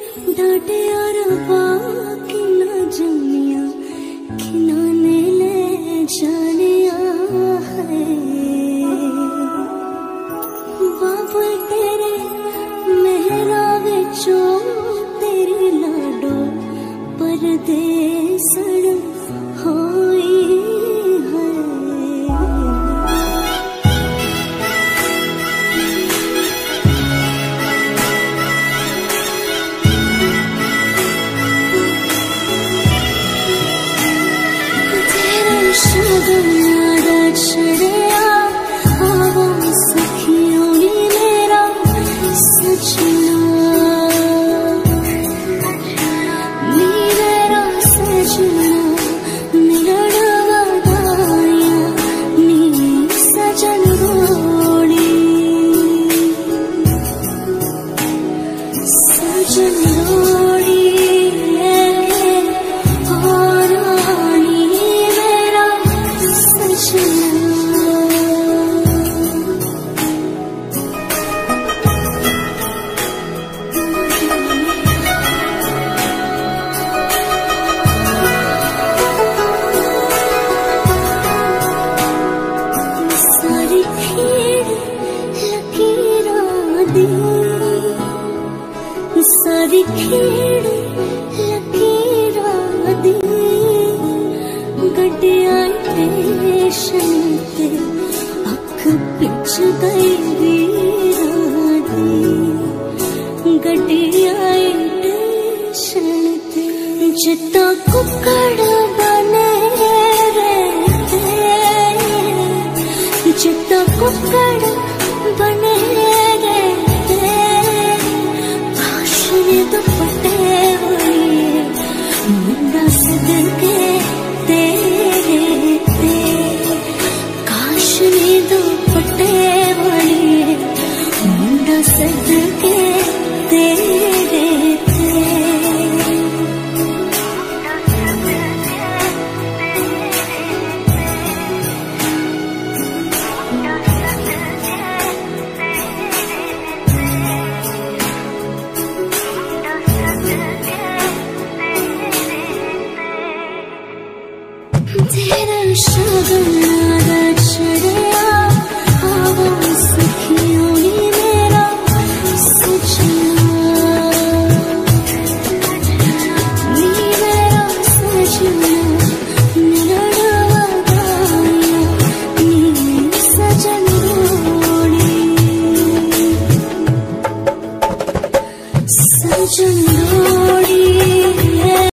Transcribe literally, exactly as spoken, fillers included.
डाटे और बाकी ना जमिया खिनाने ले जानिया है। बाबू तेरे मेहरा विचो तेरी लाडो परदेसण होई है। तेरे शगन याद छड़िया आवो सखियों नी मेरा सजना। मेरा सजना मिलन वदाया नी सजन रोड़ी। सजन रोड़ी लेके और आनी मेरा सजना। सारी खेड़ लकीरां दी सारी खेड़ लकीरां दी गड्डिया स्टेशन ते अख पिच गई वीरां दी। गड्डिया स्टेशन ते जिता कुकड़ बने रहते जिता कुकड़ बने रहते। काश ने दुपट्टे हुए मुंडा सदके तेरे ते। काश ने दुपट्टे हुए मुंडा सदके तेरे ते। तेरा शगन याद छड़िया आवो सखियों नी मेरा सजना। नी मेरा सजना मिलन वदाया नी सजन रोड़ी। सजन रोड़ी